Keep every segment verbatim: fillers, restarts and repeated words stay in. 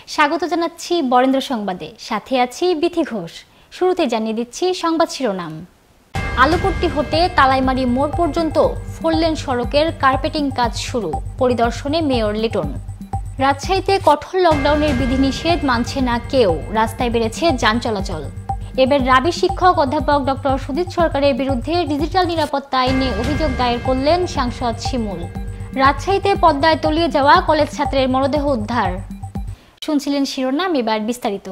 স্বাগত জানাচ্ছি বরেন্দ্র সংবাদে, সাথে আছি বিথি ঘোষ। শুরুতে জানিয়ে দিচ্ছি সংবাদ শিরোনাম। আলুপট্টি হতে তালাইমারি মোড় পর্যন্ত ফোরলেন সড়কের কার্পেটিং কাজ শুরু, পরিদর্শনে মেয়র লিটন। রাজশাহীতে কঠোর লকডাউনের বিধিনিষেধ মানছে না কেউ, রাস্তায় বেড়েছে যান চলাচল। এবার রাবি শিক্ষক অধ্যাপক ডক্টর সুজিত সরকারের বিরুদ্ধে ডিজিটাল নিরাপত্তা আইনে অভিযোগ দায়ের করলেন সাংসদ শিমুল। রাজশাহীতে পদ্মায় তলিয়ে যাওয়া কলেজ ছাত্রের মরদেহ উদ্ধার। শুনছিলেন শিরোনাম, এবার বিস্তারিত।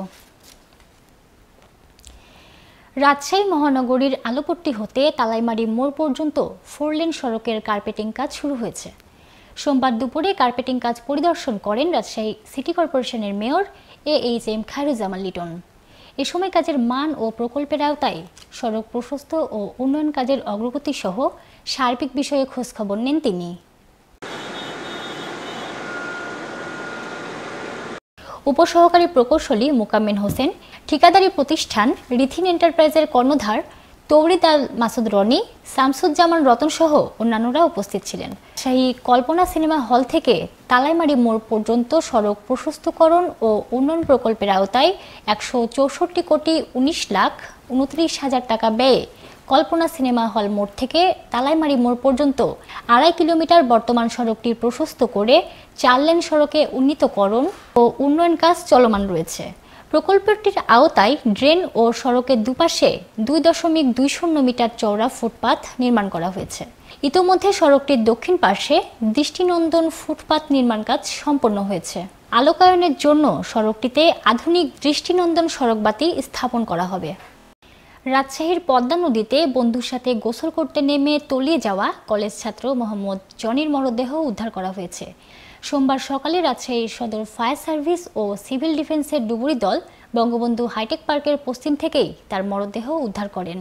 রাজশাহী মহানগরীর আলুপট্টি হতে তালাইমারি মোড় পর্যন্ত ফোরলেন সড়কের কার্পেটিং কাজ শুরু হয়েছে। সোমবার দুপুরে কার্পেটিং কাজ পরিদর্শন করেন রাজশাহী সিটি কর্পোরেশনের mayor A H M Khairuzzaman Liton. এ সময় কাজের মান ও প্রকল্পের আওতায় সড়ক প্রশস্ত ও উন্নয়ন কাজের অগ্রগতি সহ সার্বিক বিষয়ে খোঁজখবর নেন তিনি। উপসহকারী প্রকৌশলী মোকাম্মেল হোসেন, ঠিকাদারি প্রতিষ্ঠান রিথিন এন্টারপ্রাইজের কর্ণধার তৌরিদ আল মাসুদ রনি, শামসুজ্জামান রতন সহ অন্যান্যরা উপস্থিত ছিলেন। সেই কল্পনা সিনেমা হল থেকে তালাইমারি মোড় পর্যন্ত সড়ক প্রশস্তকরণ ও উন্নয়ন প্রকল্পের আওতায় একশো চৌষট্টি কোটি উনিশ লাখ উনত্রিশ হাজার টাকা ব্যয়ে কল্পনা সিনেমা হল মোড় থেকে তালাইমারি মোড় পর্যন্ত আড়াই কিলোমিটার বর্তমান সড়কটি প্রশস্ত করে চার লেন সড়কে উন্নীতকরণ ও উন্নয়ন কাজ চলমান রয়েছে। প্রকল্পটির আওতায় ড্রেন ও সড়কের দুপাশে দুই দশমিক দুই শূন্য মিটার চওড়া ফুটপাথ নির্মাণ করা হয়েছে। ইতোমধ্যে সড়কটির দক্ষিণ পাশে দৃষ্টিনন্দন ফুটপাথ নির্মাণ কাজ সম্পন্ন হয়েছে। আলোকায়নের জন্য সড়কটিতে আধুনিক দৃষ্টিনন্দন সড়কবাতি স্থাপন করা হবে। রাজশাহীর পদ্মা নদীতে বন্ধুর সাথে গোসল করতে নেমে তলিয়ে যাওয়া কলেজ ছাত্র মোহাম্মদ জনির মরদেহ উদ্ধার করা হয়েছে। সোমবার সকালে রাজশাহী সদর ফায়ার সার্ভিস ও সিভিল ডিফেন্সের ডুবুরি দল বঙ্গবন্ধু হাইটেক পার্কের পশ্চিম থেকেই তার মরদেহ উদ্ধার করেন।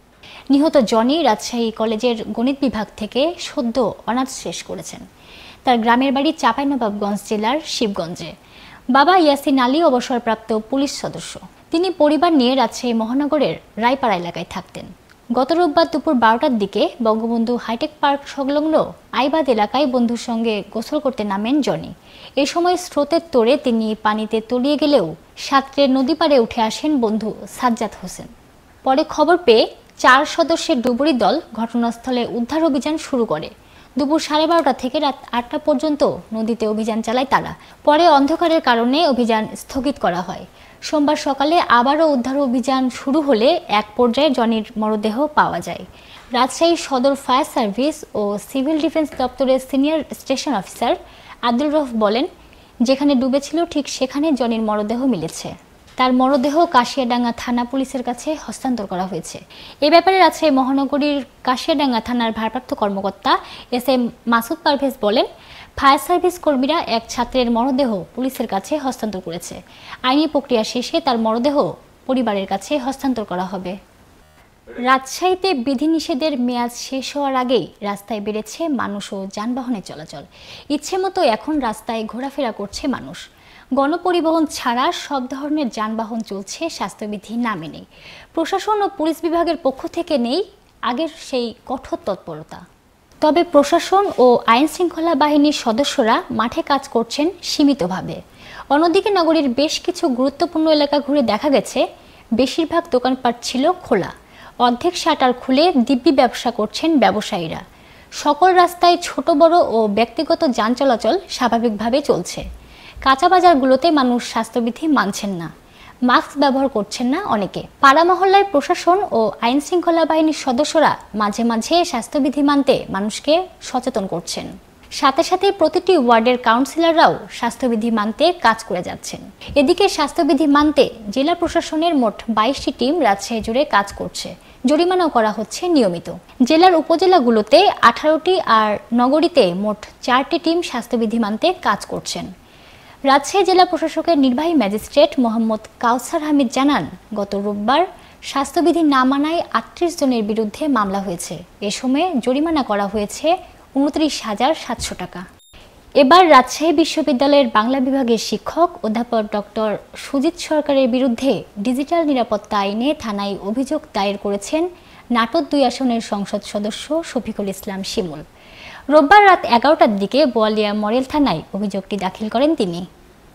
নিহত জনি রাজশাহী কলেজের গণিত বিভাগ থেকে সদ্য অনার্স শেষ করেছেন। তার গ্রামের বাড়ি চাঁপাইনবাবগঞ্জ জেলার শিবগঞ্জে। বাবা ইয়াসিন আলী অবসরপ্রাপ্ত পুলিশ সদস্য। তিনি পরিবার নিয়ে রাজশাহী মহানগরের রায়পাড়া এলাকায় থাকতেন। গত রোববার দুপুর বারোটার দিকে বঙ্গবন্ধু হাইটেক পার্ক সংলগ্ন আইবাদ এলাকায় বন্ধুর সঙ্গে গোসল করতে নামেন জনি। এ সময় স্রোতের তোড়ে তিনি পানিতে তলিয়ে গেলেও সাঁতরে নদী পাড়ে উঠে আসেন বন্ধু সাজ্জাদ হোসেন। পরে খবর পেয়ে চার সদস্যের ডুবুরি দল ঘটনাস্থলে উদ্ধার অভিযান শুরু করে। দুপুর সাড়ে বারোটা থেকে রাত আটটা পর্যন্ত নদীতে অভিযান চালায় তারা। পরে অন্ধকারের কারণে অভিযান স্থগিত করা হয়। সোমবার সকালে আবারও উদ্ধার অভিযান শুরু হলে এক পর্যায়ে জনির মরদেহ পাওয়া যায়। রাজশাহী সদর ফায়ার সার্ভিস ও সিভিল ডিফেন্স দপ্তরের senior station officer Abdul Rouf বলেন, যেখানে ডুবেছিল ঠিক সেখানে জনির মরদেহ মিলেছে। তার মরদেহ কাশিয়াডাঙ্গা থানা পুলিশের কাছে হস্তান্তর করা হয়েছে। এ ব্যাপারে রাজশাহী মহানগরীর কাশিয়াডাঙ্গা থানার ভারপ্রাপ্ত কর্মকর্তা এস এম মাসুদ পারভেজ বলেন, ফায়ার সার্ভিস কর্মীরা এক ছাত্রের মরদেহ পুলিশের কাছে হস্তান্তর করেছে। আইনি প্রক্রিয়া শেষে তার মরদেহ পরিবারের কাছে হস্তান্তর করা হবে। রাজশাহীতে বিধিনিষেধের মেয়াদ শেষ হওয়ার আগেই রাস্তায় বেড়েছে মানুষ ও যানবাহনের চলাচল। ইচ্ছে মতো এখন রাস্তায় ঘোরাফেরা করছে মানুষ। গণপরিবহন ছাড়া সব ধরনের যানবাহন চলছে স্বাস্থ্যবিধি না মেনে। প্রশাসন ও পুলিশ বিভাগের পক্ষ থেকে নেই আগের সেই কঠোর তৎপরতা। তবে প্রশাসন ও আইন শৃঙ্খলা বাহিনীর সদস্যরা মাঠে কাজ করছেন সীমিতভাবে। অন্যদিকে নগরীর বেশ কিছু গুরুত্বপূর্ণ এলাকা ঘুরে দেখা গেছে বেশিরভাগ দোকানপাট ছিল খোলা। অর্ধেক শাটার খুলে দিব্যি ব্যবসা করছেন ব্যবসায়ীরা। সকল রাস্তায় ছোট বড় ও ব্যক্তিগত যান চলাচল স্বাভাবিকভাবে চলছে। কাঁচা বাজারগুলোতে মানুষ স্বাস্থ্যবিধি মানছেন না, মাস্ক ব্যবহার করছেন না অনেকে। পাড়া মহল্লায় প্রশাসন ও আইন শৃঙ্খলা বাহিনীর সদস্যরা মাঝে মাঝে স্বাস্থ্যবিধি মানতে মানুষকে সচেতন করছেন। সাথে সাথে প্রতিটি ওয়ার্ডের কাউন্সিলররাও স্বাস্থ্যবিধি মানতে কাজ করে যাচ্ছেন। এদিকে স্বাস্থ্যবিধি মানতে জেলা প্রশাসনের মোট বাইশটি টিম রাজশাহী জুড়ে কাজ করছে। জরিমানাও করা হচ্ছে নিয়মিত। জেলার উপজেলাগুলোতে আঠারোটি আর নগরীতে মোট চারটি টিম স্বাস্থ্যবিধি মানতে কাজ করছেন। রাজশাহী জেলা প্রশাসকের নির্বাহী ম্যাজিস্ট্রেট মোহাম্মদ কাউসার হামিদ জানান, গত রোববার স্বাস্থ্যবিধি না মানায় আটত্রিশ জনের বিরুদ্ধে মামলা হয়েছে। এ সময় জরিমানা করা হয়েছে উনত্রিশ হাজার সাতশো টাকা। এবার রাজশাহী বিশ্ববিদ্যালয়ের বাংলা বিভাগের শিক্ষক অধ্যাপক ডক্টর সুজিত সরকারের বিরুদ্ধে ডিজিটাল নিরাপত্তা আইনে থানায় অভিযোগ দায়ের করেছেন নাটোর দুই আসনের সংসদ সদস্য শফিকুল ইসলাম শিমুল। রোববার রাত এগারোটার দিকে বোয়ালিয়া মডেল থানায় অভিযোগটি দাখিল করেন তিনি।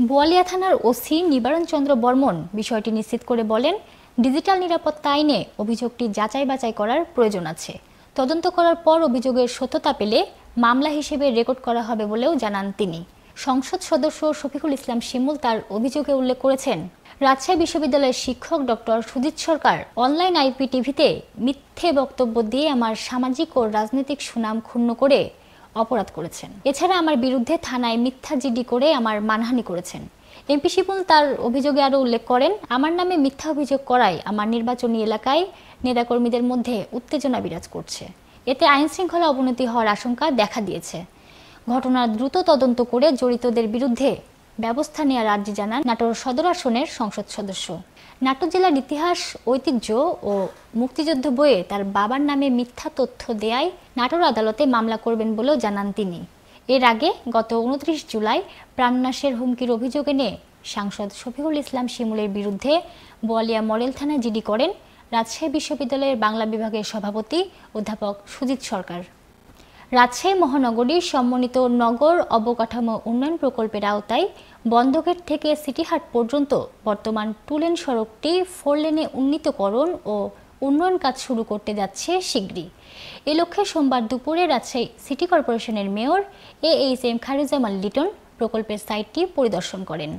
বোয়ালিয়া থানার ওসি নিবারণ চন্দ্র বর্মন বিষয়টি নিশ্চিত করে বলেন, ডিজিটাল নিরাপত্তা আইনে অভিযোগটি যাচাই বাছাই করার প্রয়োজন আছে। তদন্ত করার পর অভিযোগের সত্যতা পেলে মামলা হিসেবে রেকর্ড করা হবে বলেও জানান তিনি। সংসদ সদস্য শফিকুল ইসলাম শিমুল তার অভিযোগে উল্লেখ করেছেন, রাজশাহী বিশ্ববিদ্যালয়ের শিক্ষক doctor Sujit Sarkar online IP টিভিতে মিথ্যে বক্তব্য দিয়ে আমার সামাজিক ও রাজনৈতিক সুনাম ক্ষুণ্ণ করে অপরাধ করেছেন। এছাড়া আমার বিরুদ্ধে থানায় মিথ্যা জিডি করে আমার মানহানি করেছেন। এমপি শিমুল তার অভিযোগে আরও উল্লেখ করেন, আমার নামে মিথ্যা অভিযোগ করায় আমার নির্বাচনী এলাকায় নেতাকর্মীদের মধ্যে উত্তেজনা বিরাজ করছে। এতে আইন শৃঙ্খলা অবনতি হওয়ার আশঙ্কা দেখা দিয়েছে। ঘটনার দ্রুত তদন্ত করে জড়িতদের বিরুদ্ধে ব্যবস্থা নেওয়ার আর্জি জানান নাটোর সদর আসনের সংসদ সদস্য। নাটোর জেলার ইতিহাস, ঐতিহ্য ও মুক্তিযুদ্ধ বইয়ে তার বাবার নামে মিথ্যা তথ্য দেয়ায় নাটোর আদালতে মামলা করবেন বলেও জানান তিনি। এর আগে গত উনত্রিশ জুলাই প্রাণনাশের হুমকির অভিযোগ এনে সাংসদ শফিকুল ইসলাম শিমুলের বিরুদ্ধে বোয়ালিয়া মডেল থানায় জিডি করেন রাজশাহী বিশ্ববিদ্যালয়ের বাংলা বিভাগের সভাপতি অধ্যাপক সুজিত সরকার। রাজশাহী মহানগরীর সমন্বিত নগর অবকাঠামো উন্নয়ন প্রকল্পের আওতায় বন্ধগেট থেকে সিটিহাট পর্যন্ত বর্তমান টুলেন সড়কটি ফোর লেনে উন্নীতকরণ ও উন্নয়ন কাজ শুরু করতে যাচ্ছে শীঘ্রই। এ লক্ষ্যে সোমবার দুপুরে রাজশাহী সিটি কর্পোরেশনের mayor A H M Khairuzzaman Liton প্রকল্পের সাইটটি পরিদর্শন করেন।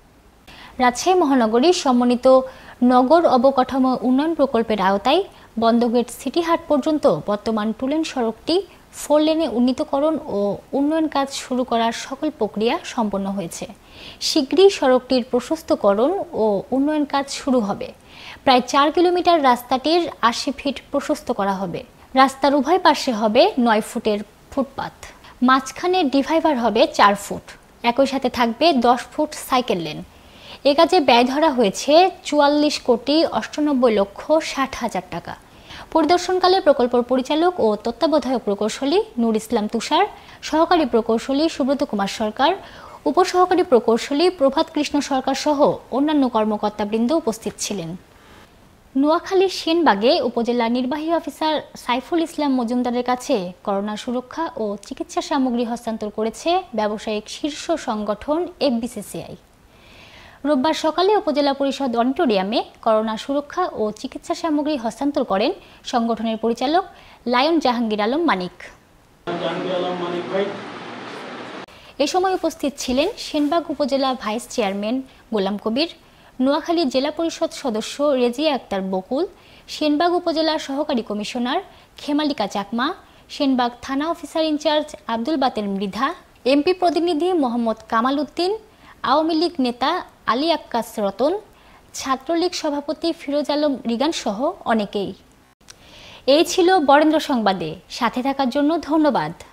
রাজশাহী মহানগরীর সমন্বিত নগর অবকাঠামো উন্নয়ন প্রকল্পের আওতায় বন্ধগেট সিটিহাট পর্যন্ত বর্তমান টুলেন সড়কটি ফোর লেনে উন্নীতকরণ ও উন্নয়ন কাজ শুরু করার সকল প্রক্রিয়া সম্পন্ন হয়েছে। শীঘ্রই সড়কটির প্রশস্তকরণ ও উন্নয়ন কাজ শুরু হবে। প্রায় চার কিলোমিটার রাস্তাটির আশি ফিট প্রশস্ত করা হবে। রাস্তার উভয় পাশে হবে নয় ফুটের ফুটপাত। মাঝখানে ডিভাইডার হবে চার ফুট। একই সাথে থাকবে দশ ফুট সাইকেল লেন। এ কাজে ব্যয় ধরা হয়েছে চুয়াল্লিশ কোটি অষ্টানব্বই লক্ষ ষাট হাজার টাকা। পরিদর্শনকালে প্রকল্প পরিচালক ও তত্ত্বাবধায়ক প্রকৌশলী নূর ইসলাম তুষার, সহকারী প্রকৌশলী সুব্রত কুমার সরকার, উপসহকারী প্রকৌশলী প্রভাত কৃষ্ণ সরকার সহ অন্যান্য কর্মকর্তাবৃন্দ উপস্থিত ছিলেন। নোয়াখালীর সেনবাগে উপজেলা নির্বাহী অফিসার সাইফুল ইসলাম মজুমদারের কাছে করোনা সুরক্ষা ও চিকিৎসা সামগ্রী হস্তান্তর করেছে ব্যবসায়িক শীর্ষ সংগঠন এফবিসিসিআই। রোববার সকালে উপজেলা পরিষদ অডিটোরিয়ামে করোনা সুরক্ষা ও চিকিৎসা সামগ্রী হস্তান্তর করেন সংগঠনের পরিচালক লায়ন জাহাঙ্গীর আলম মানিক। এ সময় উপস্থিত ছিলেন সেনবাগ উপজেলা ভাইস চেয়ারম্যান গোলাম কবির, নোয়াখালী জেলা পরিষদ সদস্য রেজিয়া আক্তার বকুল, সেনবাগ উপজেলা সহকারী কমিশনার খেমালিকা চাকমা, সেনবাগ থানা অফিসার ইনচার্জ আব্দুল বাতের মৃধা, এমপি প্রতিনিধি মোহাম্মদ কামাল উদ্দিন, আওয়ামী লীগ নেতা আলী আক্কাস রতন, ছাত্রলীগ সভাপতি ফিরোজ আলম রিগান সহ অনেকেই। এই ছিল বরেন্দ্র সংবাদে। সাথে থাকার জন্য ধন্যবাদ।